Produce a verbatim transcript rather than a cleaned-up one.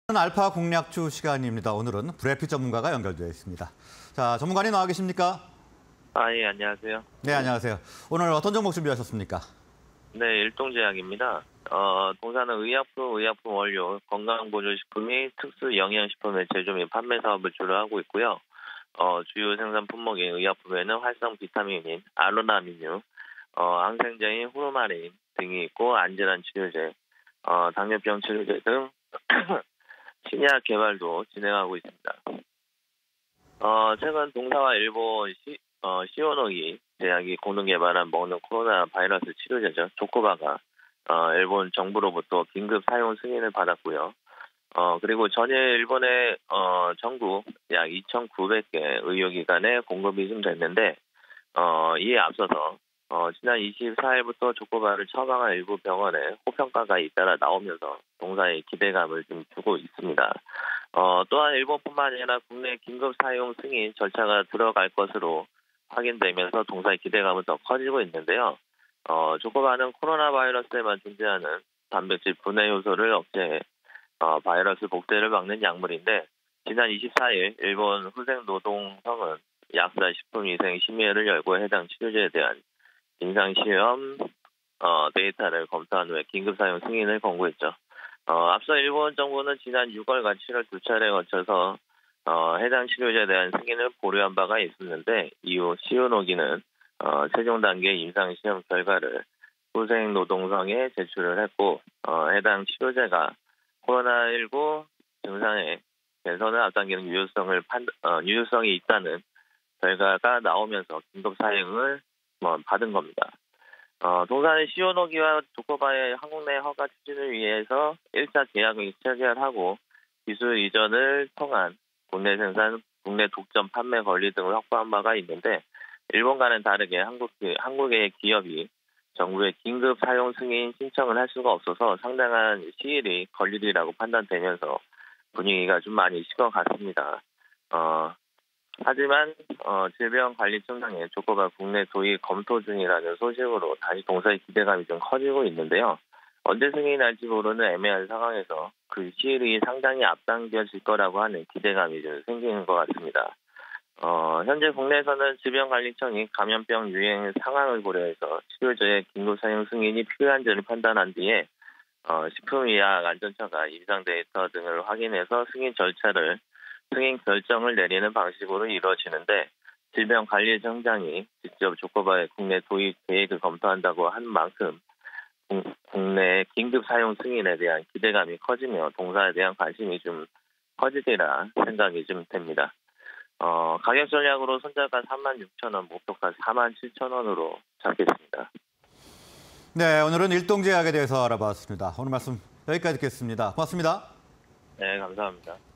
알파 공략주 시간입니다. 오늘은 브래피 전문가가 연결되어 있습니다. 자, 전문가님 나와 계십니까? 아, 예, 안녕하세요. 네, 안녕하세요. 오늘 어떤 종목 준비하셨습니까? 네, 일동제약입니다. 어, 동사는 의약품, 의약품 원료, 건강보조식품 및 특수 영양식품의 제조 및 판매 사업을 주로 하고 있고요. 어, 주요 생산 품목인 의약품에는 활성 비타민인 아로나민유, 어, 항생제인 후루마린 등이 있고, 안질환 치료제, 어, 당뇨병 치료제 등 신약 개발도 진행하고 있습니다. 어, 최근 동사와 일본 시, 어, 시오노기 제약이 공동 개발한 먹는 코로나 바이러스 치료제죠. 조코바가 어, 일본 정부로부터 긴급 사용 승인을 받았고요. 어, 그리고 전일 일본의 어, 전국 약 이천구백 개 의료기관에 공급이 좀 됐는데 어, 이에 앞서서 어, 지난 이십사 일부터 조코바를 처방한 일부 병원에 호평가가 잇따라 나오면서 동사의 기대감을 좀 주고 있습니다. 어, 또한 일본뿐만 아니라 국내 긴급 사용 승인 절차가 들어갈 것으로 확인되면서 동사의 기대감은 더 커지고 있는데요. 어, 조코바는 코로나 바이러스에만 존재하는 단백질 분해 요소를 억제해 어, 바이러스 복제를 막는 약물인데 지난 이십사 일 일본 후생노동성은 약사 식품위생 심의회를 열고 해당 치료제에 대한 임상시험 어, 데이터를 검토한 후에 긴급 사용 승인을 권고했죠. 어, 앞서 일본 정부는 지난 유월과 칠월 두 차례에 거쳐서 어, 해당 치료제에 대한 승인을 보류한 바가 있었는데 이후 시오노기는 어, 최종 단계 임상시험 결과를 후생노동성에 제출을 했고 어, 해당 치료제가 코로나십구 증상의 개선을 앞당기는 유효성을 판, 어, 유효성이 있다는 결과가 나오면서 긴급 사용을 뭐, 받은 겁니다. 어, 동사는 시오노기와 조코바의 한국 내 허가 추진을 위해서 일 차 계약을 체결하고 기술 이전을 통한 국내 생산, 국내 독점 판매 권리 등을 확보한 바가 있는데 일본과는 다르게 한국, 한국의 기업이 정부의 긴급 사용 승인 신청을 할 수가 없어서 상당한 시일이 걸리리라고 판단되면서 분위기가 좀 많이 식어갔습니다. 어, 하지만 어, 질병관리청장의 조코바 국내 도입 검토 중이라는 소식으로 다시 동사의 기대감이 좀 커지고 있는데요. 언제 승인이 날지 모르는 애매한 상황에서 그 시일이 상당히 앞당겨질 거라고 하는 기대감이 좀 생기는 것 같습니다. 어, 현재 국내에서는 질병관리청이 감염병 유행 상황을 고려해서 치료제의 긴급 사용 승인이 필요한지를 판단한 뒤에 어, 식품의약안전처가 임상 데이터 등을 확인해서 승인 절차를 승인 결정을 내리는 방식으로 이루어지는데 질병관리청장이 직접 조코바의 국내 도입 계획을 검토한다고 한 만큼 국내 긴급 사용 승인에 대한 기대감이 커지며 동사에 대한 관심이 좀 커지리라 생각이 좀 됩니다. 어, 가격 전략으로 손절가 삼만 육천 원, 목표가 사만 칠천 원으로 잡겠습니다. 네, 오늘은 일동제약에 대해서 알아봤습니다. 오늘 말씀 여기까지 듣겠습니다. 고맙습니다. 네, 감사합니다.